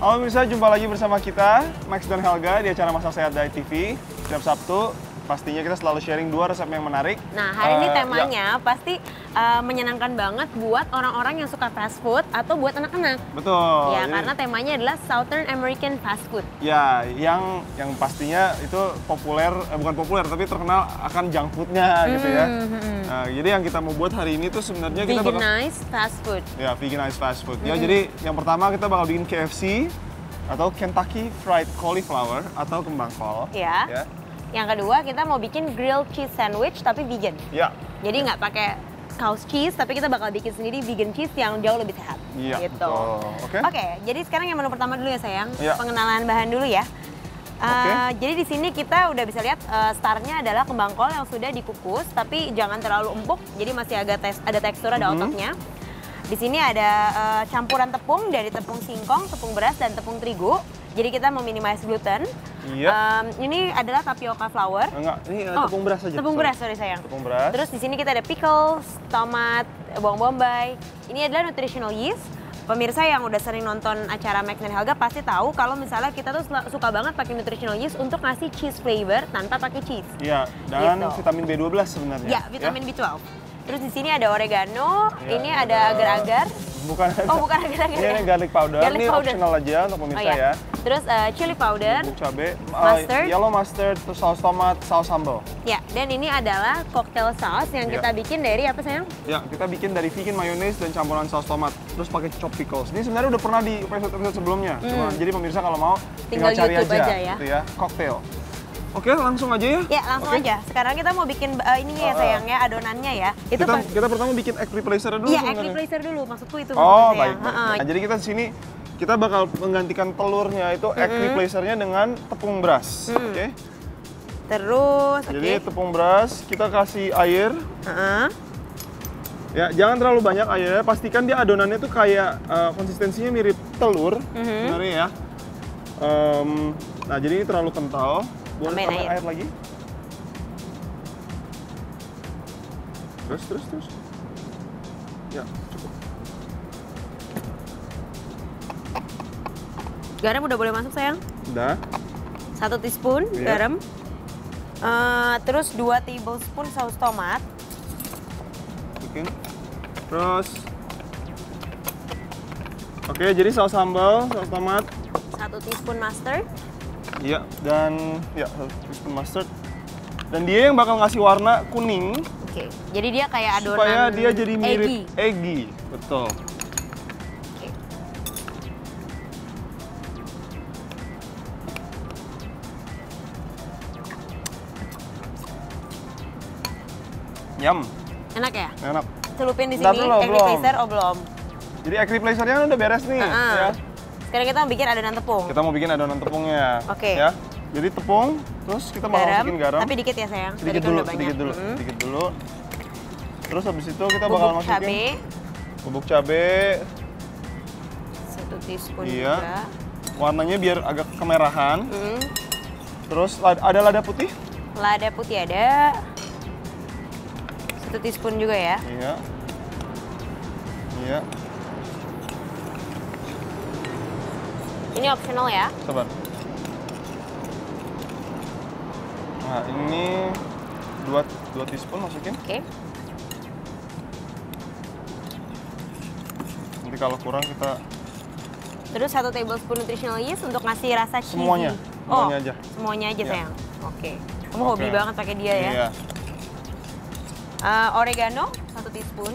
Halo pemirsa, jumpa lagi bersama kita, Max dan Helga, di acara Masak Sehat Diet TV. Setiap Sabtu, pastinya kita selalu sharing 2 resep yang menarik. Nah, hari ini temanya pasti menyenangkan banget buat orang-orang yang suka fast food atau buat anak-anak. Betul. Ya, karena temanya adalah Southern American fast food. Ya, yang pastinya itu populer, bukan populer, tapi terkenal akan junk food-nya gitu ya. Nah, jadi yang kita mau buat hari ini tuh sebenarnya kita bakal... Veganized fast food. Ya, veganized fast food. Ya, jadi yang pertama kita bakal bikin KFC atau Kentucky Fried Cauliflower atau kembang kol. Ya. Yang kedua kita mau bikin grilled cheese sandwich tapi vegan. Ya. Jadi nggak pakai saus cheese, tapi kita bakal bikin sendiri vegan cheese yang jauh lebih sehat. Iya, gitu. betul. Oke, jadi sekarang yang menu pertama dulu ya sayang. Ya. Pengenalan bahan dulu ya. Jadi di sini kita udah bisa lihat startnya adalah kembang kol yang sudah dikukus, tapi jangan terlalu empuk, jadi masih agak ada tekstur, ada ototnya. Di sini ada campuran tepung dari tepung singkong, tepung beras, dan tepung terigu. Jadi kita meminimais gluten. Iya. Ini adalah tapioca flour. Enggak, ini tepung beras aja. Tepung beras, sorry sayang. Tepung beras. Terus di sini kita ada pickles, tomat, bawang bombay. Ini adalah nutritional yeast. Pemirsa yang udah sering nonton acara Max dan Helga pasti tahu kalau misalnya kita tuh suka banget pakai nutritional yeast untuk ngasih cheese flavor tanpa pakai cheese. Iya, dan Gitu. vitamin B12 sebenarnya. Ya, vitamin B12. Terus di sini ada oregano, ini ada agar-agar. Bukan. Oh, bukan agar-agar. Ini garlic powder. Garlic ini powder. optional aja untuk pemirsa ya. Terus chili powder, Bubuk cabe, mustard. yellow mustard, terus saus tomat, saus sambal. ya, dan ini adalah cocktail sauce yang kita bikin dari apa sayang? Ya, kita bikin dari vegan mayonnaise dan campuran saus tomat. Terus pakai chopped pickles. Ini sebenarnya udah pernah di episode sebelumnya. Jadi pemirsa kalau mau tinggal cari YouTube aja ya. gitu ya. Cocktail. Oke, langsung aja ya. Ya, langsung aja. Sekarang kita mau bikin ininya ya sayang ya, adonannya ya. Itu Kita pertama bikin egg replacer dulu. Iya, egg replacer dulu. Maksudku itu. Oh, sayang. baik. Nah, jadi kita di sini kita bakal menggantikan telurnya itu egg replacernya dengan tepung beras. Oke. Terus, Jadi tepung beras kita kasih air. Ya, jangan terlalu banyak airnya. Pastikan dia adonannya tuh kayak konsistensinya mirip telur sebenarnya ya. Nah, jadi ini terlalu kental. Boleh tambah air lagi. Terus. Ya, cukup. Garam udah boleh masuk sayang? Udah. 1 teaspoon garam. Terus 2 tablespoon saus tomat. Bikin. Terus. Oke, jadi saus sambal, saus tomat. 1 teaspoon mustard. Iya, dan ya 1 teaspoon mustard. Dan dia yang bakal ngasih warna kuning. Oke, jadi dia kayak adonan Supaya dia jadi mirip eggy. Betul. Oke. Yum. Enak ya? Enak. Celupin di Bentar sini dulu, egg belum. replacer, oh belum. Jadi egg replacernya udah beres nih ya. Sekarang kita mau bikin adonan tepung. Kita mau bikin adonan tepungnya. Oke. Ya. Jadi tepung, terus kita bakal masukin garam. Tapi dikit ya sayang. Sedikit Tadi kan dulu, udah banyak. sedikit dulu. Terus habis itu kita bakal Bubuk masukin cabe. bubuk cabe. 1 teaspoon Iya. juga. Warnanya biar agak kemerahan. Terus ada lada putih. Lada putih ada. 1 teaspoon juga ya. Iya. Iya. Ini optional ya. Sabar. Nah, ini 2 teaspoon masukin. Oke. Nanti kalau kurang kita Terus 1 tablespoon nutritional yeast untuk ngasih rasa cheesy. Semuanya aja. Semuanya aja Ya. sayang. Oke. Kamu hobi banget pakai dia ya. Iya. Oregano 1 teaspoon.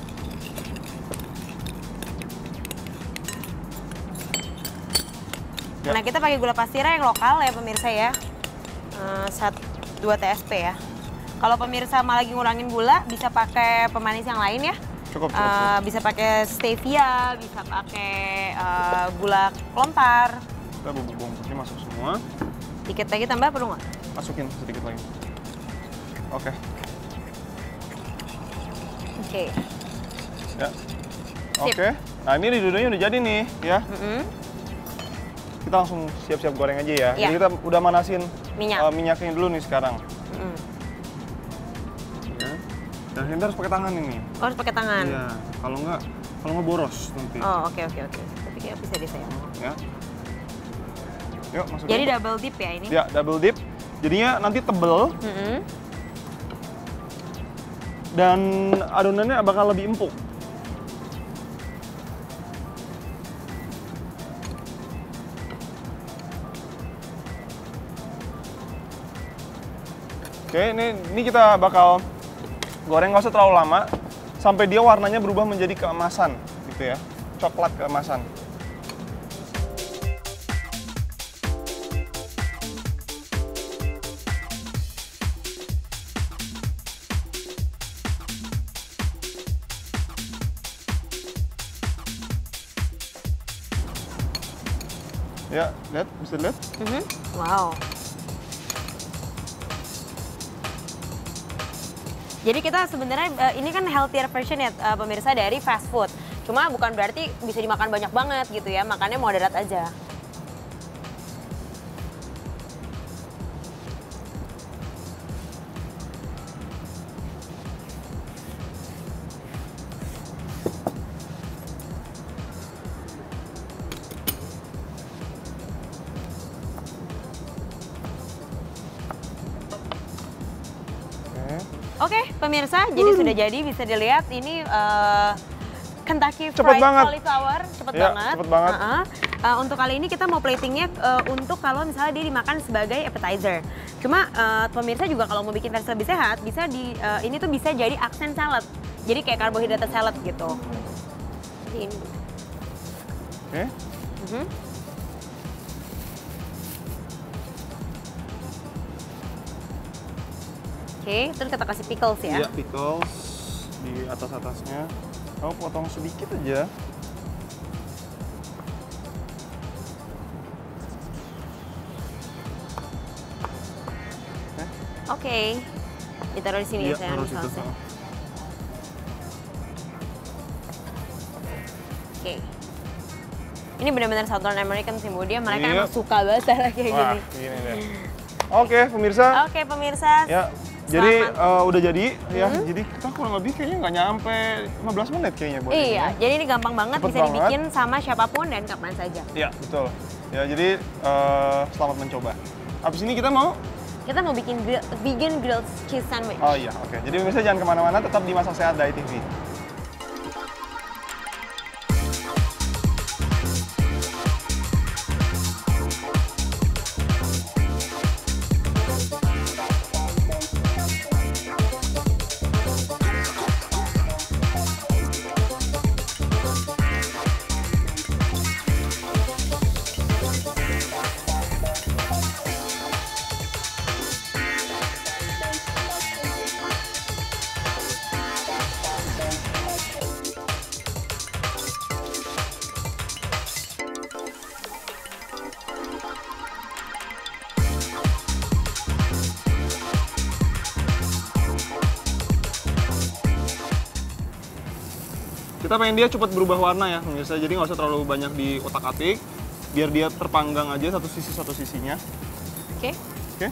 Ya. Nah, kita pakai gula pasira yang lokal ya pemirsa ya. 2 TSP ya. Kalau pemirsa malah lagi ngurangin gula, bisa pakai pemanis yang lain ya. Cukup. Bisa pakai stevia, bisa pakai gula lontar. Kita bubuk bawang putih masuk semua. Dikit lagi tambah perlu nggak? Masukin sedikit lagi. Oke. Oke. Ya. Oke. Nah, ini duduknya udah jadi nih, ya. Kita langsung siap-siap goreng aja ya. Iya. Jadi kita udah manasin Minyak. minyaknya dulu nih sekarang. Ya. Dan kita harus pakai tangan ini. Oh, harus pakai tangan. Iya. Kalau nggak boros nanti. Oh, oke. Tapi kayak bisa deh sayang. Ya. Yuk, masukin. Jadi double dip ya ini? Ya, double dip. Jadinya nanti tebel. Dan adonannya bakal lebih empuk. Oke, ini kita bakal goreng nggak usah terlalu lama sampai dia warnanya berubah menjadi keemasan, gitu ya, coklat keemasan. Ya, lihat, bisa lihat? Wow. Jadi kita sebenarnya ini kan healthier version ya pemirsa dari fast food. Cuma bukan berarti bisa dimakan banyak banget gitu ya, makannya moderat aja. Oke, pemirsa, jadi sudah jadi, bisa dilihat ini Kentucky Fried Cauliflower, cepet banget. Cepet banget. Untuk kali ini kita mau platingnya untuk kalau misalnya dia dimakan sebagai appetizer. Cuma pemirsa juga kalau mau bikin versi lebih sehat, bisa ini tuh bisa jadi aksen salad. Jadi kayak karbohidrat salad gitu. Ini. Oke. Oke, terus kita kasih pickles ya? Iya, pickles di atas-atasnya. Kamu potong sedikit aja. Oke. Ditaruh di sini ya, sayang, sausnya. Oke. Ini benar-benar Southern American sih, Bu. Dia mereka emang suka banget kayak gini. Gini deh. Oke, pemirsa. Oke, pemirsa. Ya. Jadi udah jadi ya, jadi kita kurang lebih kayaknya nggak nyampe 15 menit kayaknya buat ini. Iya, jadi ini gampang banget, bisa dibikin sama siapapun dan kapan saja. Iya, betul. Ya, jadi selamat mencoba. Habis ini kita mau bikin vegan grilled cheese sandwich. Oh iya, oke. Jadi pemirsa jangan kemana-mana, tetap di Masak Sehat Diet TV. Kita pengen dia cepat berubah warna ya, pemirsa. Jadi nggak usah terlalu banyak di otak-atik, biar dia terpanggang aja satu sisinya. Oke. Oke.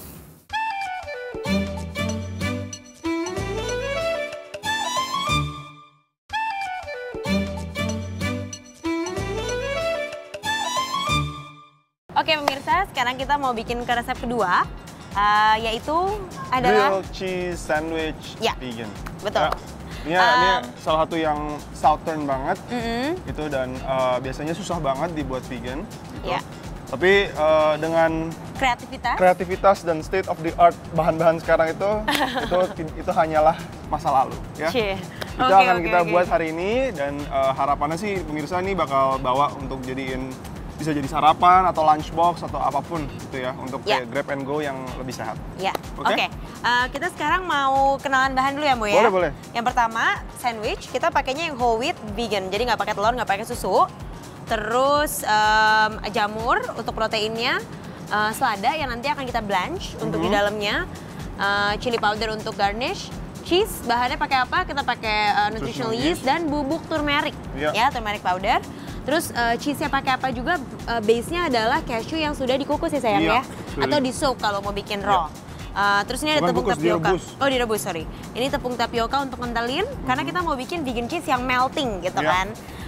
Oke pemirsa, sekarang kita mau bikin ke resep kedua, yaitu adalah grilled cheese sandwich vegan. Betul. Ya. Ini salah satu yang southern banget, itu dan biasanya susah banget dibuat vegan. Gitu. Yeah. Tapi dengan kreativitas dan state of the art bahan-bahan sekarang itu hanyalah masa lalu. Ya. Itu akan kita buat hari ini dan harapannya sih pemirsa ini bakal bawa untuk bisa jadi sarapan atau lunchbox atau apapun gitu ya untuk kayak grab and go yang lebih sehat. Ya, oke. Kita sekarang mau kenalan bahan dulu ya, Bu ya. Boleh, boleh. Yang pertama sandwich, kita pakainya yang whole wheat vegan, jadi nggak pakai telur, nggak pakai susu. Terus jamur untuk proteinnya, selada yang nanti akan kita blanch untuk di dalamnya, chili powder untuk garnish. Cheese, bahannya pakai apa? Kita pakai nutritional yeast dan bubuk turmeric, ya turmeric powder. Terus cheese-nya pakai apa juga? Base-nya adalah cashew yang sudah dikukus ya sayang ya, atau di soak kalau mau bikin raw. Terus ini ada tepung tapioka. Oh direbus, sorry. Ini tepung tapioka untuk kentalin, karena kita mau bikin vegan cheese yang melting gitu kan.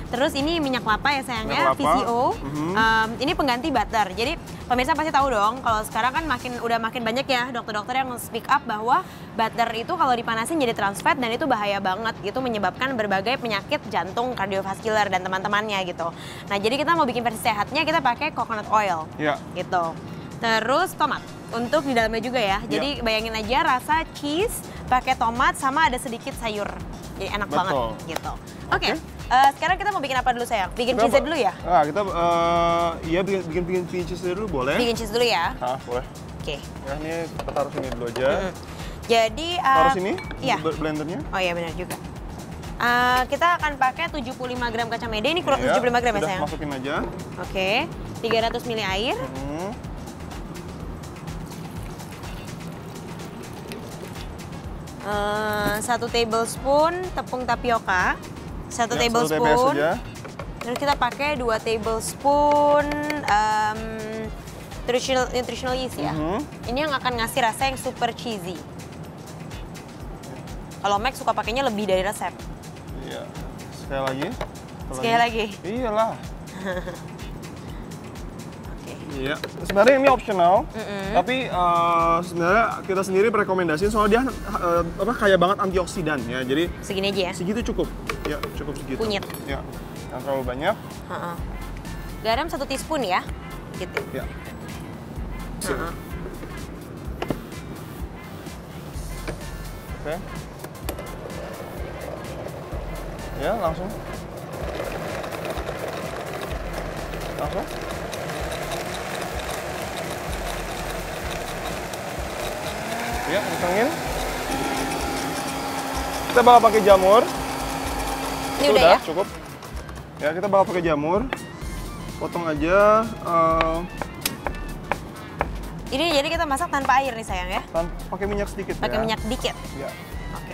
Terus ini minyak kelapa ya sayangnya, VCO. Ini pengganti butter. Jadi pemirsa pasti tahu dong, kalau sekarang kan udah makin banyak ya dokter-dokter yang speak up bahwa butter itu kalau dipanasin jadi trans fat dan itu bahaya banget. Itu menyebabkan berbagai penyakit jantung, kardiovaskular dan teman-temannya gitu. Nah jadi kita mau bikin versi sehatnya kita pakai coconut oil, gitu. Terus tomat untuk di dalamnya juga ya. Jadi bayangin aja rasa cheese pakai tomat sama ada sedikit sayur. Jadi enak banget gitu. Oke. Sekarang kita mau bikin apa dulu sayang? Bikin cheese dulu ya? Nah, kita bikin cheese dulu boleh? Bikin cheese dulu ya? Boleh. Oke. Ya ini kita taruh sini dulu aja. Jadi taruh sini? Iya. Blendernya? Oh iya benar juga. Kita akan pakai 75 gram kacang mede. Ini 75 gram ya sayang? Masukin aja. Oke. 300 ml air. 1 tablespoon tepung tapioka. 1 tablespoon. Terus kita pakai 2 tablespoon nutritional yeast ya. Ini yang akan ngasih rasa yang super cheesy. Kalau Max suka pakainya lebih dari resep. Iya. Sekali lagi. Sekali lagi. Iyalah. Iya, sebenarnya ini optional, tapi sebenarnya kita sendiri merekomendasiin soalnya dia kaya banget antioksidan ya, jadi segini aja ya? Segitu cukup, ya cukup segitu. Kunyit. Ya, jangan terlalu banyak. Garam 1 teaspoon ya, gitu. Ya. Oke. Ya, langsung. Ya, kencengin. Kita bakal pakai jamur. Ini udah ya? Cukup. Ya, kita bakal pakai jamur. Potong aja. Ini jadi kita masak tanpa air nih sayang ya? Pakai minyak sedikit. Pakai minyak dikit? Ya. Oke.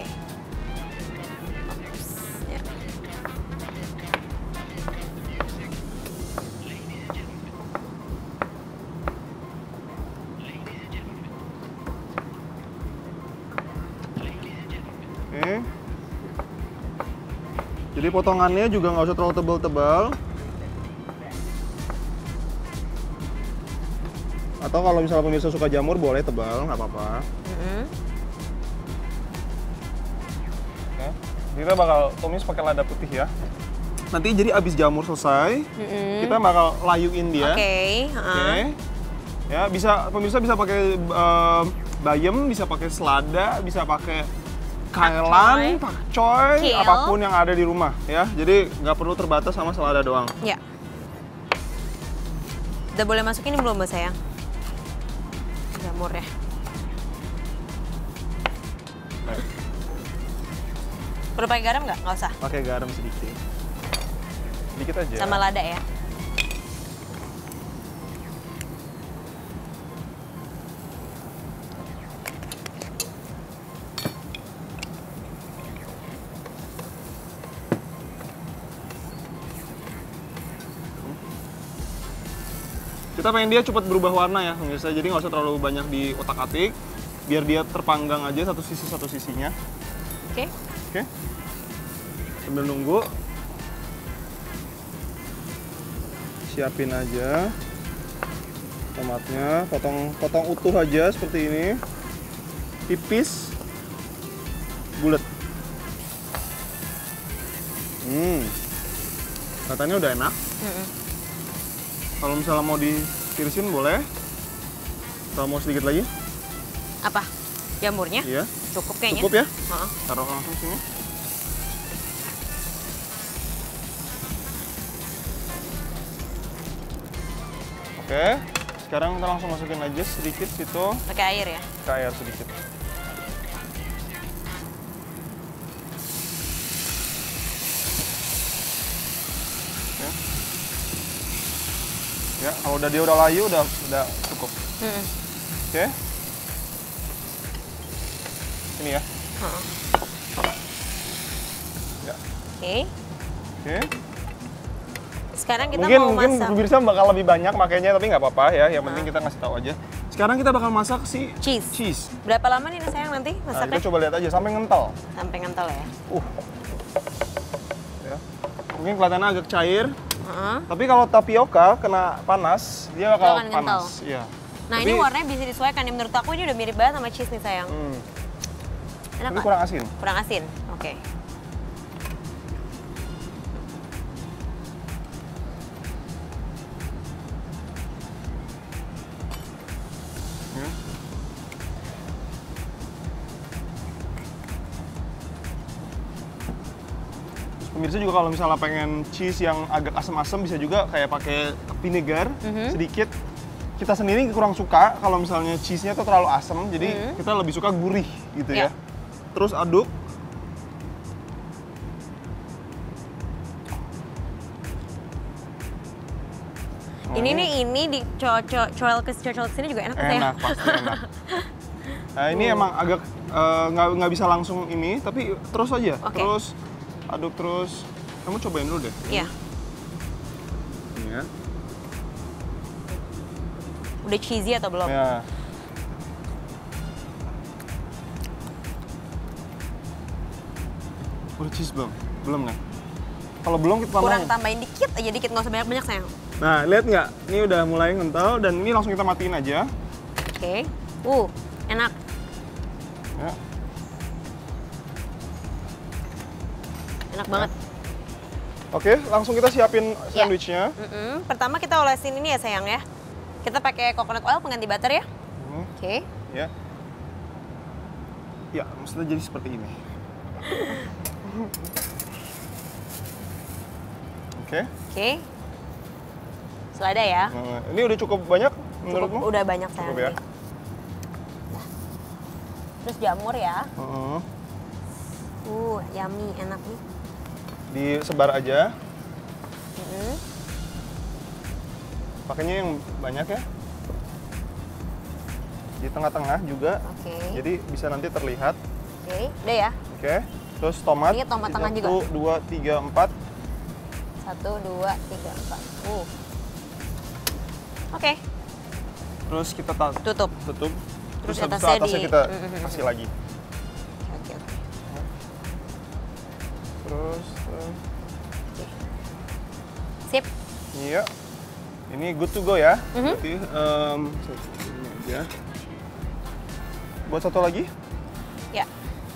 Jadi potongannya juga nggak usah terlalu tebal-tebal. Atau kalau misalnya pemirsa suka jamur boleh tebal, nggak apa-apa. Oke. Kita bakal tumis pakai lada putih ya. Nanti jadi abis jamur selesai, kita bakal layuin dia. Oke. Ya, pemirsa bisa pakai bayam, bisa pakai selada, bisa pakai kailan, pakcoy, apapun yang ada di rumah ya. Jadi nggak perlu terbatas sama selada doang. Ya. Udah boleh masukin ini belum Mbak sayang? Jamurnya. Perlu pakai garam nggak? Nggak usah. Pakai garam sedikit. Sedikit aja. Sama lada ya. Kita pengen dia cepat berubah warna ya pemirsa, jadi nggak usah terlalu banyak di otak-atik, biar dia terpanggang aja satu sisinya. Oke. Sambil nunggu, siapin aja tomatnya, potong utuh aja seperti ini, tipis, bulat. Katanya udah enak. Kalau misalnya mau ditirisin boleh. Kalau mau sedikit lagi. Apa? Jamurnya? Iya. Cukup kayaknya. Cukup ya? Taruh langsung sini. Oke. Sekarang kita langsung masukin aja sedikit situ. Pakai air ya? Pakai air sedikit. Ya, kalau dia udah layu udah cukup. Oke. Ini ya. Ya. Oke. Sekarang kita mau masak. Mungkin pemirsa bakal lebih banyak makanya, tapi nggak apa-apa ya. Yang penting kita ngasih tahu aja. Sekarang kita bakal masak si cheese. Berapa lama nih sayang nanti masaknya? Kita coba lihat aja sampai ngental. Sampai ngental ya. Ya. Mungkin kelihatannya agak cair. Tapi kalau tapioka kena panas, dia bakal panas. Iya. Nah, ini warnanya bisa disesuaikan. Menurut aku ini udah mirip banget sama cheese nih, sayang. Enak. Tapi kurang asin. Kurang asin. Oke. Pemirsa juga kalau misalnya pengen cheese yang agak asam-asam bisa juga kayak pakai vinegar sedikit. Kita sendiri kurang suka kalau misalnya cheese-nya tuh terlalu asam, jadi kita lebih suka gurih gitu ya. Terus aduk. Ini dicocol ke sini juga enak ya? Enak, pasti enak. Nah, ini emang agak nggak bisa langsung ini, tapi terus aja. Terus aduk terus. Kamu cobain dulu deh. Iya. Ini ya. Udah cheesy atau belum? Ya. Udah cheese belum? Belum nggak? Kalau belum kita tambahin. Kurang tambahin dikit aja, dikit, nggak usah banyak-banyak, sayang. Nah, lihat nggak? Ini udah mulai ngental dan ini langsung kita matiin aja. Oke. Enak. Ya. Enak banget. Oke, langsung kita siapin sandwichnya. Pertama kita olesin ini ya, sayang ya. Kita pakai coconut oil pengganti butter ya. Oke. Ya. Ya, mestinya jadi seperti ini. Oke. Selada ya. Ini udah cukup banyak menurutmu? Udah banyak, sayang. Cukup ya. Terus jamur ya. Yummy, enak nih. Disebar aja. Pakainya yang banyak ya. Di tengah-tengah juga. Jadi bisa nanti terlihat. Udah ya. Terus tomat. Ini tomat tengah juga. 1, 2, 3, 4. 1, 2, 3, 4. Terus kita tutup. Terus atasnya kita kasih lagi. Terus. Sip. Iya. Ini good to go ya. Berarti ini aja. Buat satu lagi? Ya.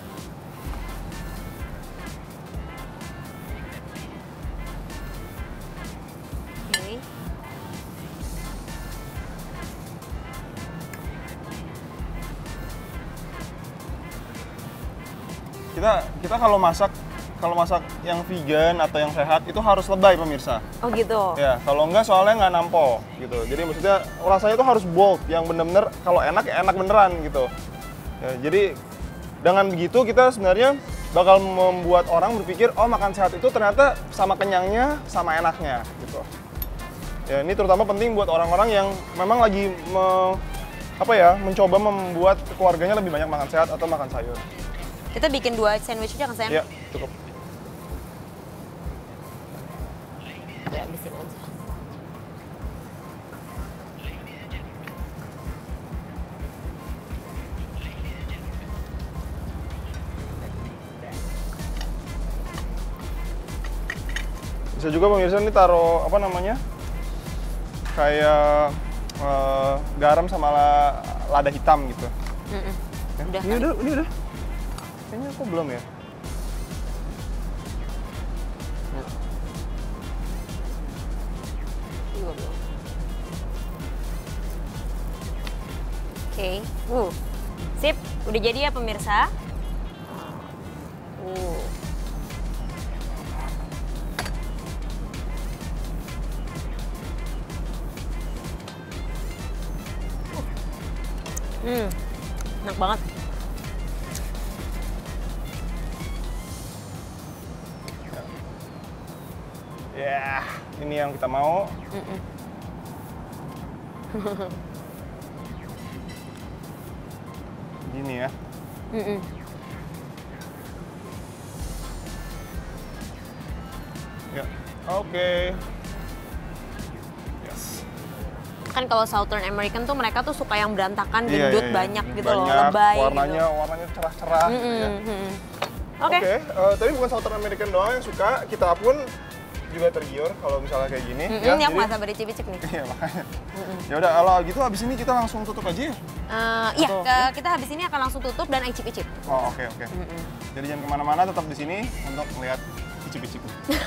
Kita kalau masak yang vegan atau yang sehat itu harus lebay, pemirsa. Oh gitu. Ya, kalau enggak soalnya nggak nampo gitu. Jadi maksudnya rasanya itu harus bold, yang bener-bener kalau enak ya enak beneran gitu. Ya, jadi dengan begitu kita sebenarnya bakal membuat orang berpikir, oh makan sehat itu ternyata sama kenyangnya, sama enaknya gitu. Ya, ini terutama penting buat orang-orang yang memang lagi mencoba membuat keluarganya lebih banyak makan sehat atau makan sayur. Kita bikin 2 sandwich aja kan, sayang? Iya, cukup. Ya, habisin aja. Bisa juga pemirsa ini taruh kayak garam sama lada hitam gitu. Udah. Ini udah. Kayaknya aku belum ya. Oke. Sip, udah jadi ya pemirsa. Enak banget. Ya, ini yang kita mau. Gini ya. Ya, oke. Yes. Kan kalau Southern American tuh mereka tuh suka yang berantakan, gendut, banyak gitu loh, banyak, lebay. Warnanya cerah-cerah. Oke. Tapi bukan Southern American doang yang suka, kita pun juga tergiur kalau misalnya kayak gini. Ini aku nggak sabar icip-icip nih. Iya makanya. Ya udah, kalau gitu habis ini kita langsung tutup aja ya? Iya, kita habis ini akan langsung tutup dan icip-icip. Oh oke. Jadi jangan kemana-mana, tetap di sini untuk melihat icip-icip.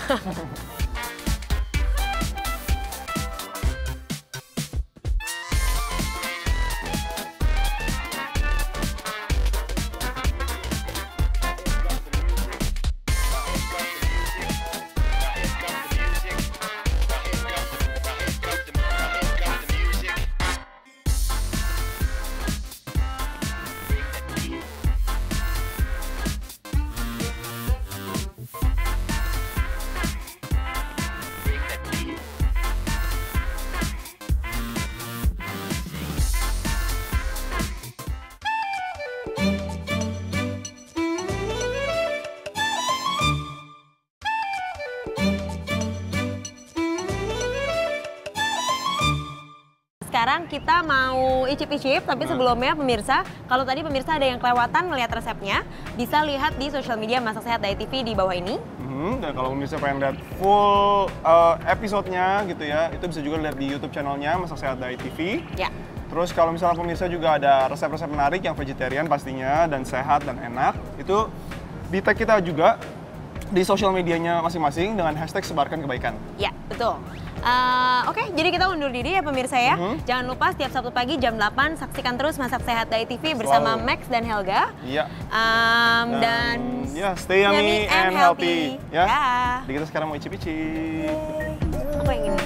Sekarang kita mau icip-icip, tapi sebelumnya pemirsa, kalau tadi pemirsa ada yang kelewatan melihat resepnya, bisa lihat di sosial media Masak Sehat Diet TV di bawah ini. Dan kalau pemirsa pengen lihat full episode-nya gitu ya, itu bisa juga lihat di YouTube channelnya Masak Sehat Diet TV. Ya. Terus kalau misalnya pemirsa juga ada resep-resep menarik yang vegetarian pastinya, dan sehat dan enak, itu di tag kita juga di sosial medianya masing-masing dengan hashtag sebarkan kebaikan. Ya, betul. Oke, jadi kita undur diri ya pemirsa ya. Jangan lupa setiap Sabtu pagi jam 8 saksikan terus Masak Sehat Diet TV bersama Max dan Helga. Iya. Dan ya, stay yummy and healthy. Ya. Jadi kita sekarang mau icip-icip. Apa yang ini?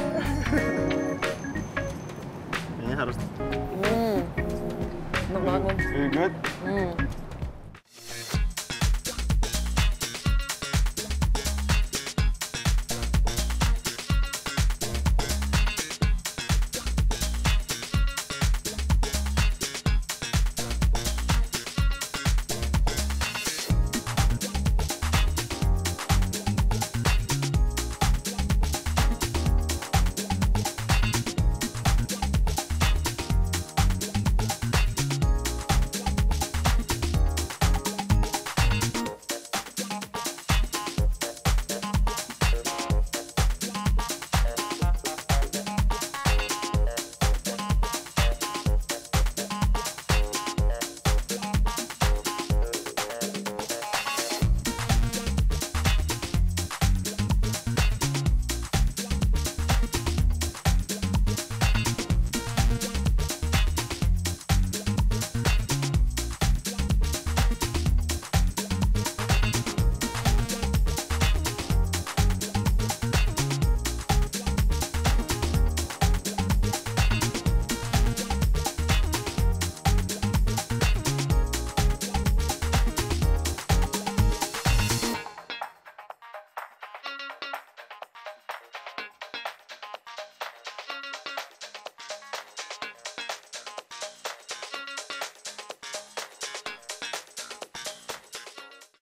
Ini harus. Enak banget, Bun. Very good.